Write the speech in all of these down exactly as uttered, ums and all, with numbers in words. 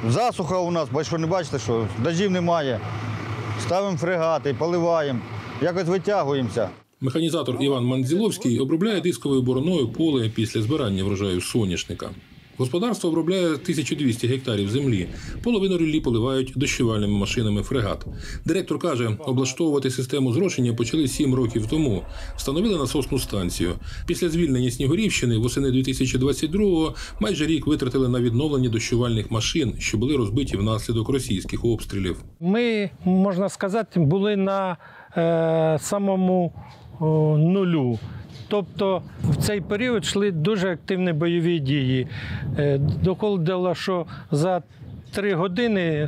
Засуха у нас, бо що не бачите, що дощів немає. Ставимо фрегати, поливаємо, якось витягуємося. Механізатор Іван Мандзіловський обробляє дисковою бороною поле після збирання врожаю соняшника. Господарство обробляє тисячу двісті гектарів землі. Половину ріллі поливають дощувальними машинами фрегат. Директор каже, облаштовувати систему зрошення почали сім років тому. Встановили насосну станцію. Після звільнення Снігурівщини восени дві тисячі двадцять другого майже рік витратили на відновлення дощувальних машин, що були розбиті внаслідок російських обстрілів. Ми, можна сказати, були на е, самому о, нулю. Тобто в цей період йшли дуже активні бойові дії. Доходило, що за три години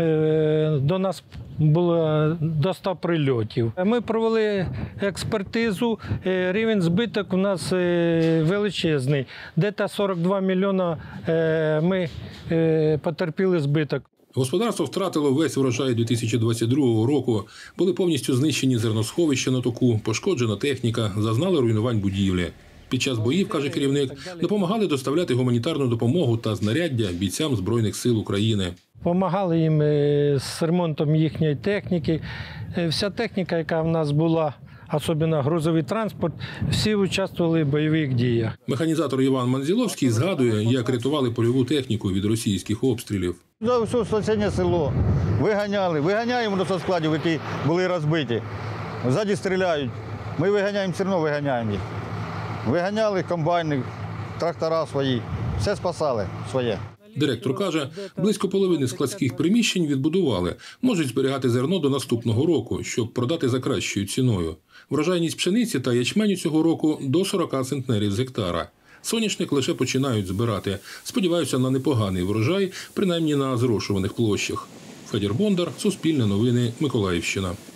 до нас було до ста прильотів. Ми провели експертизу, рівень збиток у нас величезний. Десь сорок два мільйони ми потерпіли збиток. Господарство втратило весь врожай дві тисячі двадцять другого року, були повністю знищені зерносховища на току, пошкоджена техніка, зазнали руйнувань будівлі. Під час боїв, каже керівник, допомагали доставляти гуманітарну допомогу та знаряддя бійцям Збройних сил України. Помагали їм з ремонтом їхньої техніки. Вся техніка, яка в нас була, особливо грузовий транспорт, всі участвували в бойових діях. Механізатор Іван Мандзіловський згадує, як рятували польову техніку від російських обстрілів. За все сусіднє село виганяли, виганяємо до складів, які були розбиті. Ззаді стріляють. Ми виганяємо, все одно виганяємо їх. Виганяли комбайни, трактора свої, все спасали своє. Директор каже, близько половини складських приміщень відбудували. Можуть зберігати зерно до наступного року, щоб продати за кращою ціною. Врожайність пшениці та ячменю цього року до сорока центнерів з гектара. Соняшник лише починають збирати. Сподіваються на непоганий врожай, принаймні на зрошуваних площах. Федір Бондар, Суспільне новини, Миколаївщина.